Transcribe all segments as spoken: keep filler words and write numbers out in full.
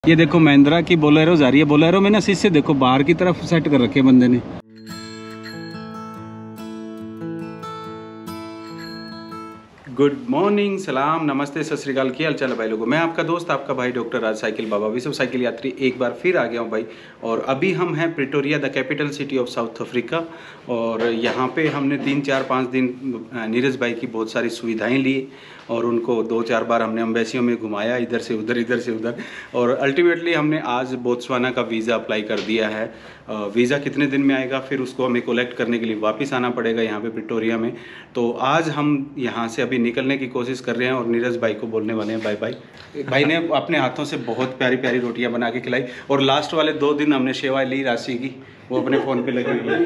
ये देखो महिंद्रा की बोलेरो जा रही है। बोलेरो में ना शीशे देखो बाहर की तरफ सेट कर रखे बंदे ने। गुड मॉर्निंग, सलाम, नमस्ते, सत श्री अकाल। की हाल चाल है भाई लोगों। मैं आपका दोस्त, आपका भाई डॉक्टर राज साइकिल बाबा, विश्व साइकिल यात्री, एक बार फिर आ गया हूँ भाई। और अभी हम हैं Pretoria, the capital city of South Africa. और यहाँ पे हमने तीन चार पाँच दिन नीरज भाई की बहुत सारी सुविधाएं ली और उनको दो चार बार हमने एम्बेसियों में घुमाया, इधर से उधर इधर से उधर। और अल्टीमेटली हमने आज बोत्सवाना का वीज़ा अप्लाई कर दिया है। वीज़ा कितने दिन में आएगा, फिर उसको हमें कलेक्ट करने के लिए वापस आना पड़ेगा यहाँ पे प्रिटोरिया में। तो आज हम यहाँ से अभी निकलने की कोशिश कर रहे हैं और नीरज भाई को बोलने वाले हैं बाय बाय। भाई ने अपने हाथों से बहुत प्यारी प्यारी रोटियाँ बना के खिलाई और लास्ट वाले दो दिन हमने सेवा ली राशि की, वो अपने फ़ोन पे लगी हुई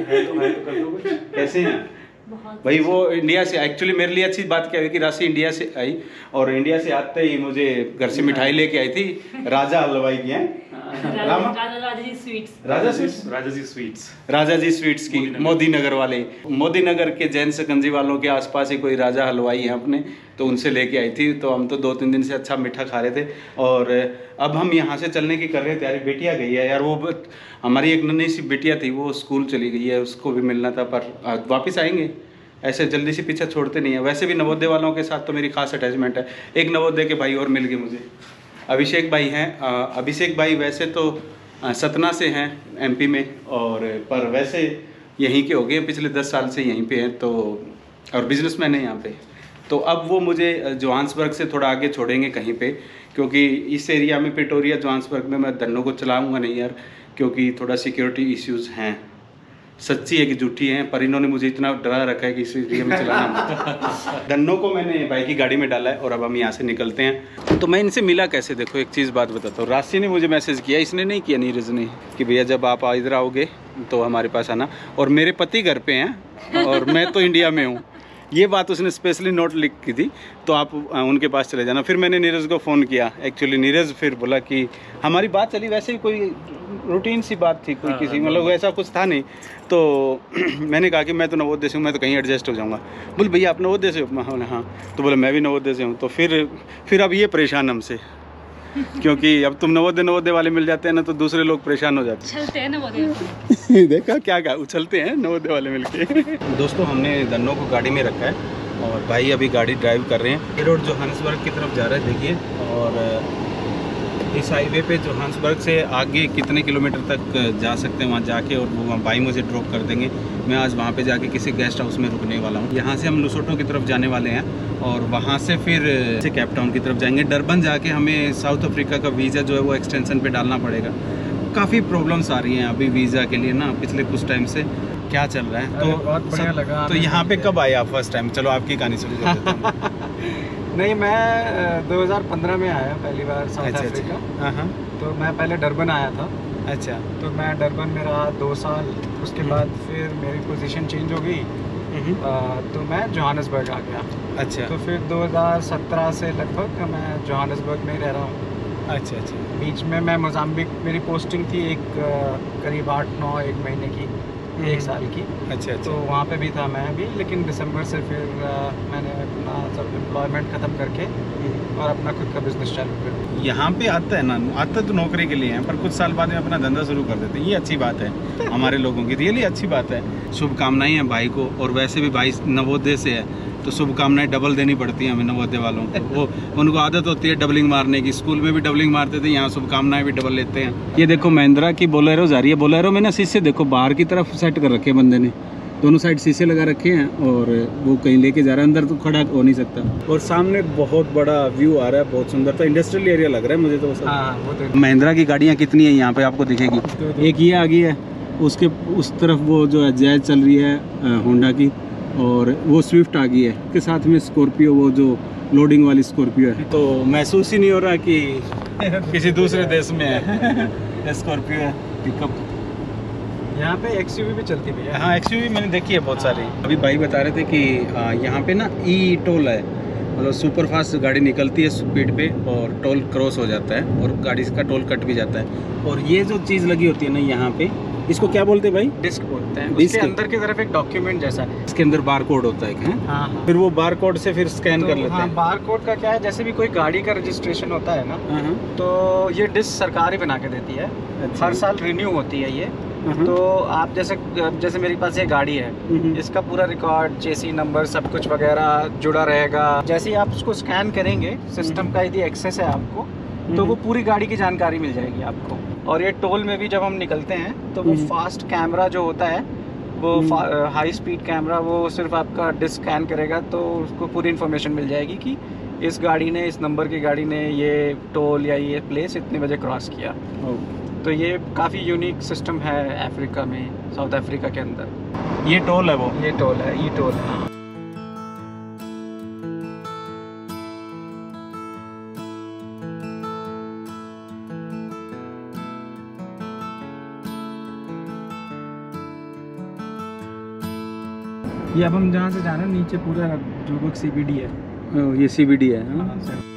है। कैसे हैं भाई? वो इंडिया से, एक्चुअली मेरे लिए अच्छी बात क्या हुई कि राशि इंडिया से आई और इंडिया से आते ही मुझे घर से मिठाई लेके आई थी राजा हलवाई की। हैं Raja ji sweets, Raja sweets, Raja ji sweets, Raja ji sweets की मोदी नगर वाले, मोदी नगर के जैन सकंजी वालों के आसपास ही कोई राजा हलवाई है अपने, तो उनसे लेके आई थी। तो हम तो दो तीन दिन से अच्छा मीठा खा रहे थे और अब हम यहाँ से चलने की कर रहे थे। यार बेटिया गई है यार, वो हमारी एक नन्ही सी बेटिया थी, वो स्कूल चली गई है, उसको भी मिलना था, पर वापस आएंगे, ऐसे जल्दी से पीछे छोड़ते नहीं है। वैसे भी नवोदय वालों के साथ तो मेरी खास अटैचमेंट है। एक नवोदय के भाई और मिल गए मुझे, अभिषेक भाई हैं। अभिषेक भाई वैसे तो सतना से हैं एमपी में, और पर वैसे यहीं के हो गए, पिछले दस साल से यहीं पे हैं, तो और बिजनेसमैन हैं यहाँ पे। तो अब वो मुझे जोहान्सबर्ग से थोड़ा आगे छोड़ेंगे कहीं पे, क्योंकि इस एरिया में प्रिटोरिया जोहान्सबर्ग में मैं धन्नो को चलाऊँगा नहीं यार, क्योंकि थोड़ा सिक्योरिटी इश्यूज़ हैं। सच्ची है कि झूठी है, पर इन्होंने मुझे इतना डरा रखा है कि इस एरिया में चलाना। धन्नो को मैंने भाई की गाड़ी में डाला है और अब हम यहाँ से निकलते हैं। तो मैं इनसे मिला कैसे, देखो एक चीज़ बात बताता हूँ। राशि ने मुझे मैसेज किया, इसने नहीं किया, नीरज ने, कि भैया जब आप इधर आओगे तो हमारे पास आना। और मेरे पति घर पे हैं और मैं तो इंडिया में हूँ, ये बात उसने स्पेशली नोट लिख की थी, तो आप उनके पास चले जाना। फिर मैंने नीरज को फ़ोन किया, एक्चुअली नीरज फिर बोला कि हमारी बात चली, वैसे ही कोई रूटीन सी बात थी, कोई किसी मतलब ऐसा कुछ था नहीं। तो मैंने कहा कि मैं तो नवोदय से हूँ, मैं तो कहीं एडजस्ट हो जाऊँगा। बोले भैया आप नवोदय से हो? हाँ। तो बोले मैं भी नवोदय से हूँ। तो फिर फिर अब ये परेशान हमसे, क्योंकि अब तुम नवोदय नवोदय वाले मिल जाते हैं ना, तो दूसरे लोग परेशान हो जाते हैं। उछलते हैं नवोदय। देखा क्या क्या उछलते हैं नवोदय वाले मिलके। दोस्तों हमने धन्नो को गाड़ी में रखा है और भाई अभी गाड़ी ड्राइव कर रहे हैं। ये रोड जोहान्सबर्ग की तरफ जा रहा है, देखिए। और इस हाईवे पे जोहान्सबर्ग से आगे कितने किलोमीटर तक जा सकते हैं वहाँ जाके, और वो भाई मुझे ड्रॉप कर देंगे। मैं आज वहाँ पे जाके किसी गेस्ट हाउस में रुकने वाला हूँ। यहाँ से हम लुसोटो की तरफ जाने वाले हैं और वहाँ से फिर से केप टाउन की तरफ जाएंगे। डरबन जाके हमें साउथ अफ्रीका का वीज़ा जो है वो एक्सटेंशन पे डालना पड़ेगा। काफ़ी प्रॉब्लम्स आ रही हैं अभी वीज़ा के लिए ना, पिछले कुछ टाइम से क्या चल रहा है। तो बहुत बढ़िया लगा। तो यहाँ पे कब आए आप फर्स्ट टाइम? चलो आपकी कहानी शुरू कर देते हैं। नहीं, मैं दो हज़ार पंद्रह में आया पहली बार साउथ अच्छा, अफ्रीका। हाँ हाँ। तो मैं पहले डरबन आया था। अच्छा। तो मैं डरबन में रहा दो साल, उसके बाद फिर मेरी पोजीशन चेंज हो गई, आ, तो मैं जोहान्सबर्ग आ गया। अच्छा। तो फिर दो हज़ार सत्रह से लगभग मैं जोहान्सबर्ग में ही रह रहा हूँ। अच्छा अच्छा। बीच में मैं मोजाम्बिक, मेरी पोस्टिंग थी एक करीब आठ नौ एक महीने की, एक साल की। अच्छा अच्छा। तो वहाँ पे भी था मैं भी, लेकिन दिसंबर से फिर आ, मैंने अपना सब एम्प्लॉयमेंट ख़त्म करके और अपना खुद का बिजनेस चालू कर दिया। यहाँ पे आता है ना, आता तो नौकरी के लिए है, पर कुछ साल बाद में अपना धंधा शुरू कर देते हैं। ये अच्छी बात है हमारे लोगों की, रियली अच्छी बात है। शुभकामनाएं हैं भाई को, और वैसे भी भाई नवोदय से है तो शुभकामनाएं डबल देनी पड़ती हैं हमें नवोदय वालों को। वो उनको आदत होती है डबलिंग मारने की, स्कूल में भी डबलिंग मारते थे, यहाँ शुभकामनाएं भी डबल लेते हैं। ये देखो महिंद्रा की बोलेरो जा रही है। बोलेरो में ना शीशे देखो बाहर की तरफ सेट कर रखे बंदे ने, दोनों साइड शीशे लगा रखे हैं और वो कहीं लेके जा रहा है, अंदर तो खड़ा हो नहीं सकता। और सामने बहुत बड़ा व्यू आ रहा है, बहुत सुंदर, तो इंडस्ट्रियल एरिया लग रहा है मुझे तो। हाँ, वो तो महिंद्रा की गाड़ियाँ कितनी है यहाँ पे आपको दिखेगी। एक ये आ गई है, उसके उस तरफ वो जो है जैज चल रही है होंडा की, और वो स्विफ्ट आ गई है के साथ में स्कॉर्पियो, वो जो लोडिंग वाली स्कॉर्पियो है। तो महसूस ही नहीं हो रहा कि किसी दूसरे देश में है। स्कॉर्पियो है, पिकअप। यहाँ पे एक्सयूवी भी चलती है भैया। हाँ, एक्सयूवी मैंने देखी है बहुत सारी। अभी भाई बता रहे थे कि यहाँ पे ना ई टोल है, मतलब सुपर फास्ट गाड़ी निकलती है स्पीड पे और टोल क्रॉस हो जाता है और गाड़ी का टोल कट भी जाता है। और ये जो चीज़ लगी होती है ना यहाँ पे, इसको क्या बोलते हैं भाई? डिस्क बोलते हैं। डिस्क। उसके अंदर की तरफ एक डॉक्यूमेंट जैसा है। इसके अंदर बार कोड होता है क्या? हाँ हाँ। फिर वो बार कोड से फिर स्कैन तो कर लेते हाँ, हैं। बार कोड का क्या है, जैसे भी कोई गाड़ी का रजिस्ट्रेशन होता है ना, हाँ, हाँ। तो ये डिस्क सरकार ही बना के देती है। अच्छा। हर साल रिन्यू होती है ये। हाँ। तो आप जैसे जैसे मेरे पास ये गाड़ी है, हम्म। इसका पूरा रिकॉर्ड, चेसी नंबर, सब कुछ वगैरह जुड़ा रहेगा। जैसे ही आप उसको स्कैन करेंगे, सिस्टम का यदि एक्सेस है आपको, तो वो पूरी गाड़ी की जानकारी मिल जाएगी आपको। और ये टोल में भी जब हम निकलते हैं तो वो फास्ट कैमरा जो होता है, वो हाई स्पीड कैमरा, वो सिर्फ आपका डिस्क स्कैन करेगा तो उसको पूरी इन्फॉर्मेशन मिल जाएगी कि इस गाड़ी ने, इस नंबर की गाड़ी ने ये टोल या ये प्लेस इतने बजे क्रॉस किया। तो ये काफ़ी यूनिक सिस्टम है अफ्रीका में, साउथ अफ्रीका के अंदर। ये टोल है वो? ये टोल है, ई टोल है। ये अब हम जहाँ से जा रहे हैं नीचे पूरा जोगोक सीबीडी है। ओ, ये सीबीडी है। हाँ।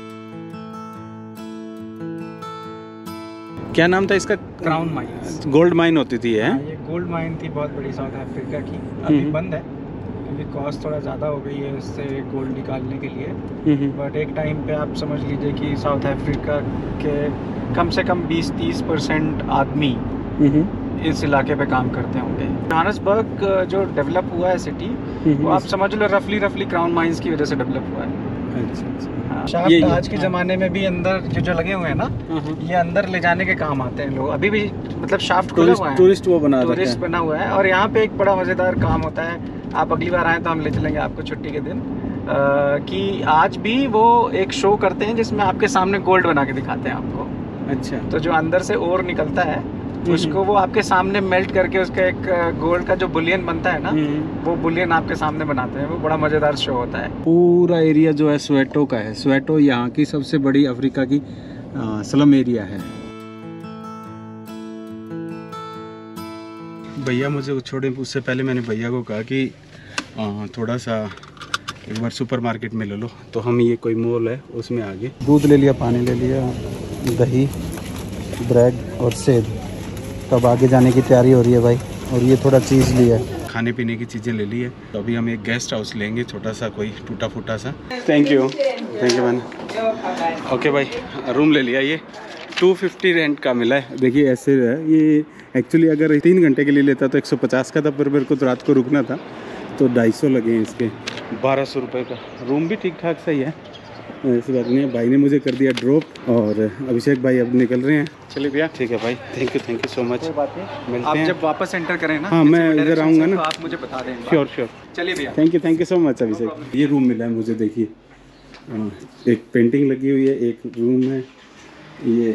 क्या नाम था इसका? Crown mines. गोल्ड माइन होती थी है? हाँ, ये गोल्ड माइन थी बहुत बड़ी साउथ अफ्रीका की। अभी हम्म। बंद है क्योंकि कॉस्ट थोड़ा ज़्यादा हो गई है इससे गोल्ड निकालने के लिए। हम्म। बट एक टाइम पे आप समझ लीजिए कि साउथ अफ्रीका के कम से कम बीस तीस परसेंट आदमी इस इलाके पे काम करते होंगे। जोहान्सबर्ग जो डेवलप हुआ है सिटी, वो आप समझ लो रफली रफली क्राउन माइंस की वजह से डेवलप हुआ है। अच्छा अच्छा। हाँ, शाफ्ट ये- आज के ज़माने में भी अंदर जो जो लगे हुए हैं ना, ये अंदर ले जाने के काम आते हैं लोग। अभी भी मतलब शाफ्ट खुला हुआ है, टूरिस्ट वो बना रखा टूरिस्ट है। बना हुआ है। और यहाँ पे एक बड़ा मज़ेदार काम होता है, आप अगली बार आएँ तो हम ले चलेंगे आपको छुट्टी के दिन, आ, कि आज भी वो एक शो करते हैं जिसमें आपके सामने गोल्ड बना के दिखाते हैं आपको। अच्छा। तो जो अंदर से ओर निकलता है उसको वो आपके सामने मेल्ट करके उसका एक गोल्ड का जो बुलियन बनता है ना, वो बुलियन आपके सामने बनाते हैं। वो बड़ा मज़ेदार शो होता है। पूरा एरिया जो है स्वेटो का है। स्वेटो यहाँ की सबसे बड़ी अफ्रीका की आ, स्लम एरिया है। भैया मुझे छोड़े, उससे पहले मैंने भैया को कहा कि आ, थोड़ा सा एक बार सुपरमार्केट में ले लो। तो हम ये कोई मॉल है उसमें आगे दूध ले लिया, पानी ले लिया, दही, ब्रेड और सेब। तो अब आगे जाने की तैयारी हो रही है भाई। और ये थोड़ा चीज़ लिया है, खाने पीने की चीज़ें ले ली है। तो अभी हम एक गेस्ट हाउस लेंगे, छोटा सा कोई टूटा फूटा सा। Thank you thank you man. Okay भाई, रूम ले लिया। ये टू फिफ्टी रेंट का मिला है। देखिए ऐसे है ये। एक्चुअली अगर तीन घंटे के लिए लेता तो एक सौ पचास का था, पर मेरे को तो रात को रुकना था तो ढाई सौ लगे हैं इसके। बारह सौ रुपये का रूम भी ठीक ठाक सही है, ऐसी बात नहीं है। भाई ने मुझे कर दिया ड्रॉप और अभिषेक भाई अब निकल रहे हैं। चलिए भैया, ठीक है भाई, thank you thank you so much. कोई बात नहीं, मिलते आप हैं जब वापस एंटर करें ना, हाँ, किसी मैं भी इधर direction आऊँगा से, ना। तो आप मुझे बता देंगे। Sure sure. चलिए भैया, thank you thank you so much Abhishek. ये रूम मिला है मुझे, देखिए एक पेंटिंग लगी हुई है, एक रूम है ये,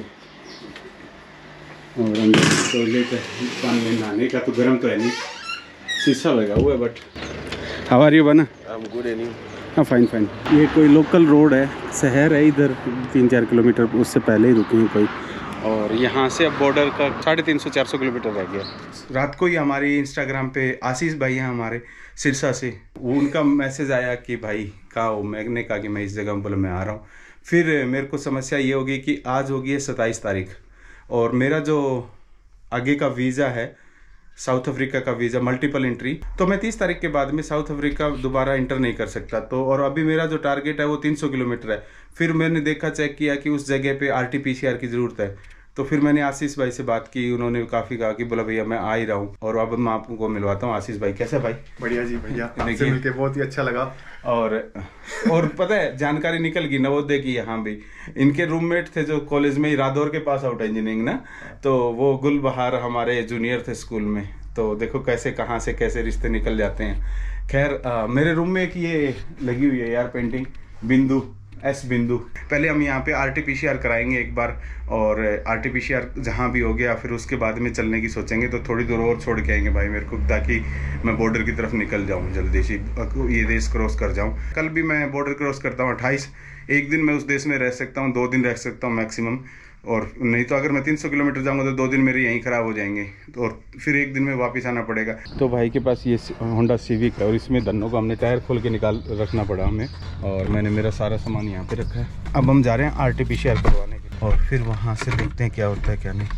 और अंदर टॉयलेट है, पानी में नहाने का। तो गर्म तो है नहीं, शीशा लगा हुआ है। बट हाउ आर यू बना? I'm good and you? हाँ फाइन फाइन। ये कोई लोकल रोड है, शहर है इधर, तीन चार किलोमीटर उससे पहले ही रुके हैं कोई। और यहाँ से अब बॉर्डर का साढ़े तीन सौ चार सौ किलोमीटर रह गया। रात को ही हमारी इंस्टाग्राम पे आशीष भाई हैं हमारे सिरसा से, वो उनका मैसेज आया कि भाई कहाँ हो। मैंने कहा कि मैं इस जगह, बोले मैं आ रहा हूँ। फिर मेरे को समस्या ये होगी कि आज होगी है सत्ताईस तारीख, और मेरा जो आगे का वीज़ा है साउथ अफ्रीका का वीज़ा मल्टीपल एंट्री, तो मैं तीस तारीख के बाद में साउथ अफ्रीका दोबारा इंटर नहीं कर सकता। तो और अभी मेरा जो टारगेट है वो तीन सौ किलोमीटर है। फिर मैंने देखा, चेक किया कि उस जगह पे R T P C R की ज़रूरत है। तो फिर मैंने आशीष भाई से बात की, उन्होंने काफ़ी कहा कि बोला भैया मैं आ ही रहा हूँ। और अब मैं आपको मिलवाता हूँ आशीष भाई। कैसे भाई? बढ़िया जी भैया, आपसे मिलके बहुत ही अच्छा लगा। और और पता है जानकारी निकल गई नवोदय की। यहाँ भी इनके रूममेट थे जो कॉलेज में ही रादौर के पास आउट इंजीनियरिंग ना, तो वो गुलबहार हमारे जूनियर थे स्कूल में। तो देखो कैसे कहाँ से कैसे रिश्ते निकल जाते हैं। खैर मेरे रूम में एक ये लगी हुई है यार पेंटिंग, बिंदु, एस बिंदु। पहले हम यहाँ पे R T P C R कराएंगे एक बार, और R T P C R जहाँ भी हो गया फिर उसके बाद में चलने की सोचेंगे। तो थोड़ी दूर और छोड़ के आएंगे भाई मेरे को, ताकि मैं बॉर्डर की तरफ निकल जाऊँ जल्दी से, ये देश क्रॉस कर जाऊँ। कल भी मैं बॉर्डर क्रॉस करता हूँ अट्ठाईस। एक दिन मैं उस देश में रह सकता हूँ, दो दिन रह सकता हूँ मैक्सिमम। और नहीं तो अगर मैं तीन सौ किलोमीटर जाऊंगा तो दो दिन मेरे यहीं ख़राब हो जाएंगे, और फिर एक दिन में वापस आना पड़ेगा। तो भाई के पास ये होंडा सिविक है, और इसमें धनों को हमने टायर खोल के निकाल रखना पड़ा हमें, और मैंने मेरा सारा सामान यहाँ पे रखा है। अब हम जा रहे हैं R T P C R करवाने के लिए, और फिर वहाँ से देखते हैं क्या होता है क्या नहीं।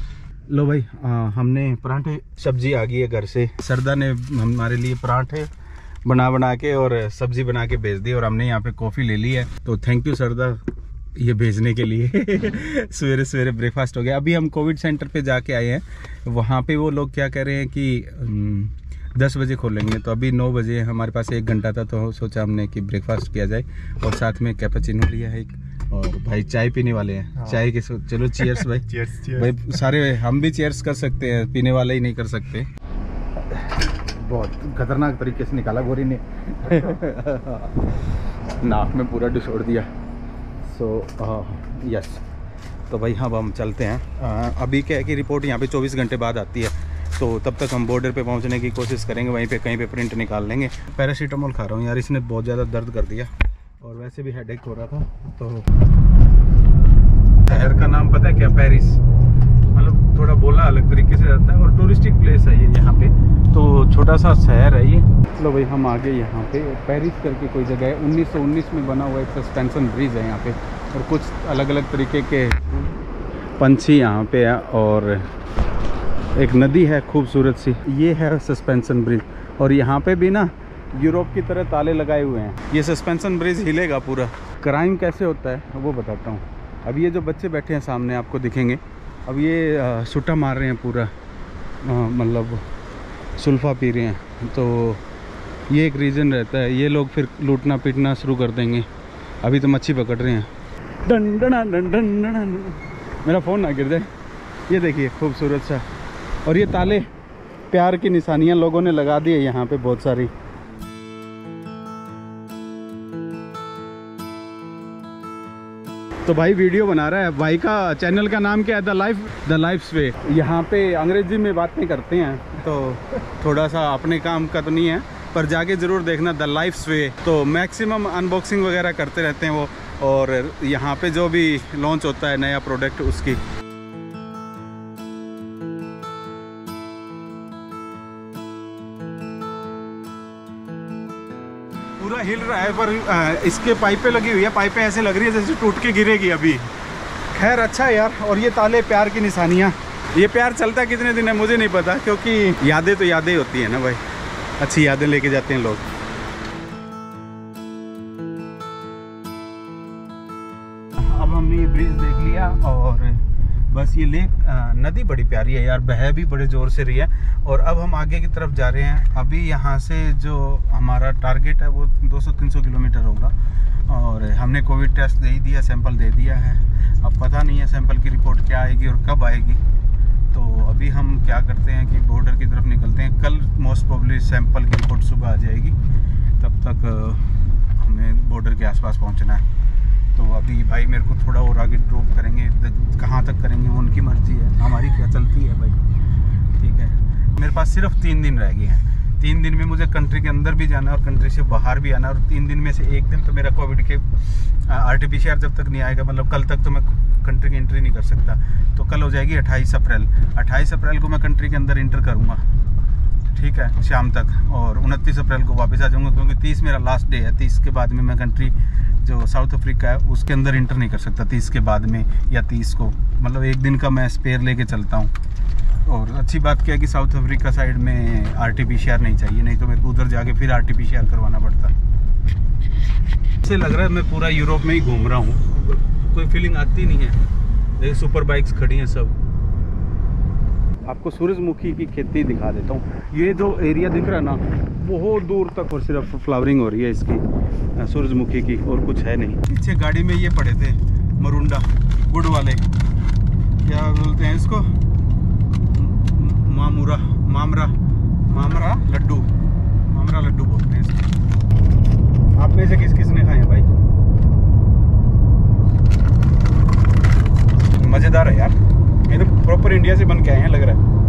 लो भाई, आ, हमने पराठे सब्जी आ गई है घर से। सरदा ने हमारे लिए पराठे बना बना के और सब्जी बना के भेज दी और हमने यहाँ पे कॉफ़ी ले ली है। तो थैंक यू सरदा ये भेजने के लिए। सवेरे सवेरे ब्रेकफास्ट हो गया। अभी हम कोविड सेंटर पे जाके आए हैं। वहाँ पे वो लोग क्या कह रहे हैं कि दस बजे खोलेंगे, तो अभी नौ बजे हमारे पास एक घंटा था, तो सोचा हमने कि ब्रेकफास्ट किया जाए और साथ में कैपेचिनो लिया है एक। और भाई चाय पीने वाले हैं। हाँ। चाय के चलो चीयर्स भाई। Cheers, cheers. भाई सारे हम भी चीयर्स कर सकते हैं, पीने वाले ही नहीं कर सकते। बहुत खतरनाक तरीके से निकाला गोरी ने। नाक में पूरा डिसोड़ दिया। सो so, यस uh, तो भाई हाँ, अब हम चलते हैं। uh, अभी क्या है कि रिपोर्ट यहाँ पे चौबीस घंटे बाद आती है, तो तब तक हम बॉर्डर पे पहुँचने की कोशिश करेंगे। वहीं पे कहीं पे प्रिंट निकाल लेंगे। पैरासीटामोल खा रहा हूँ यार, इसने बहुत ज़्यादा दर्द कर दिया और वैसे भी हेडेक हो रहा था। तो शहर का नाम पता है क्या? पेरिस। मतलब थोड़ा बोला अलग तरीके से रहता है और टूरिस्टिक प्लेस है ये यहाँ पे, तो छोटा सा शहर है ये। चलो भाई हम आगे यहाँ पे पेरिस करके कोई जगह है। उन्नीस सौ उन्नीस में बना हुआ एक सस्पेंशन ब्रिज है यहाँ पे और कुछ अलग अलग तरीके के पंछी यहाँ पे है और एक नदी है खूबसूरत सी। ये है सस्पेंशन ब्रिज और यहाँ पे भी ना यूरोप की तरह ताले लगाए हुए हैं। ये सस्पेंशन ब्रिज हिलेगा पूरा। क्राइम कैसे होता है वो बताता हूँ। अब ये जो बच्चे बैठे हैं सामने आपको दिखेंगे, अब ये सुट्टा मार रहे हैं पूरा, मतलब सुल्फा पी रहे हैं। तो ये एक रीज़न रहता है। ये लोग फिर लूटना पीटना शुरू कर देंगे। अभी तो मच्छी पकड़ रहे हैं। Done done done done done. मेरा फ़ोन ना गिर जाए। ये देखिए खूबसूरत सा। और ये ताले प्यार की निशानियां लोगों ने लगा दी है यहाँ पे बहुत सारी। तो भाई वीडियो बना रहा है। भाई का चैनल का नाम क्या है? The life the life's way. यहाँ पे अंग्रेजी में बातें करते हैं, तो थोड़ा सा अपने काम का तो नहीं है, पर जाके ज़रूर देखना द लाइफ्स वे। तो मैक्सिमम अनबॉक्सिंग वगैरह करते रहते हैं वो, और यहाँ पे जो भी लॉन्च होता है नया प्रोडक्ट उसकी। पूरा हिल रहा है, पर इसके पाइपें लगी हुई है। पाइपें ऐसे लग रही है जैसे टूट के गिरेगी अभी। खैर अच्छा है यार। और ये ताले प्यार की निशानियाँ। ये प्यार चलता कितने दिन है मुझे नहीं पता, क्योंकि यादें तो यादें ही होती है ना भाई। अच्छी यादें लेके जाते हैं लोग। अब हमने ये ब्रिज देख लिया और बस ये लेक, नदी बड़ी प्यारी है यार, बह भी बड़े ज़ोर से रही है। और अब हम आगे की तरफ जा रहे हैं। अभी यहाँ से जो हमारा टारगेट है वो दो सौ तीन सौ किलोमीटर होगा और हमने कोविड टेस्ट दे ही दिया, सैंपल दे दिया है। अब पता नहीं है सैंपल की रिपोर्ट क्या आएगी और कब आएगी। तो अभी हम क्या करते हैं कि बॉर्डर की तरफ निकलते हैं। कल मोस्ट प्रोबेबली सैंपल की रिपोर्ट सुबह आ जाएगी, तब तक हमें बॉर्डर के आसपास पहुँचना है। तो अभी भाई मेरे को थोड़ा और आगे ड्रॉप करेंगे, कहाँ तक करेंगे वो उनकी मर्जी है, हमारी क्या चलती है भाई। ठीक है, मेरे पास सिर्फ तीन दिन रह गए हैं। तीन दिन में मुझे कंट्री के अंदर भी जाना है और कंट्री से बाहर भी आना है। और तीन दिन में से एक दिन तो मेरा कोविड के R T P C R जब तक नहीं आएगा, मतलब कल तक तो मैं कंट्री की एंट्री नहीं कर सकता। तो कल हो जाएगी अट्ठाईस अप्रैल। अट्ठाईस अप्रैल को मैं कंट्री के अंदर इंटर करूँगा, ठीक है, शाम तक। और उनतीस अप्रैल को वापस आ जाऊँगा, क्योंकि तीस मेरा लास्ट डे है। तीस के बाद में मैं कंट्री जो साउथ अफ्रीका है उसके अंदर इंटर नहीं कर सकता तीस के बाद में, या तीस को, मतलब एक दिन का मैं स्पेयर लेके चलता हूँ। और अच्छी बात क्या है कि साउथ अफ्रीका साइड में R T P C R नहीं चाहिए, नहीं तो मेरे को उधर जाके फिर R T P C R करवाना पड़ता। ऐसे लग रहा है मैं पूरा यूरोप में ही घूम रहा हूँ, कोई फीलिंग आती नहीं है। देखिए सुपर बाइक्स खड़ी हैं सब। आपको सूरजमुखी की खेती दिखा देता हूँ। ये जो एरिया दिख रहा है ना, बहुत दूर तक और सिर्फ फ्लावरिंग हो रही है इसकी, सूरजमुखी की, और कुछ है नहीं। पीछे गाड़ी में ये पड़े थे मरुंडा, गुड़ वाले, क्या बोलते हैं इसको, मामूरा, मामरा, मामरा लड्डू, मामरा लड्डू बोलते हैं इसको। आप में से किस किस ने खाए हैं भाई? मज़ेदार है यार, ये तो प्रॉपर इंडिया से बन के आए हैं लग रहा है।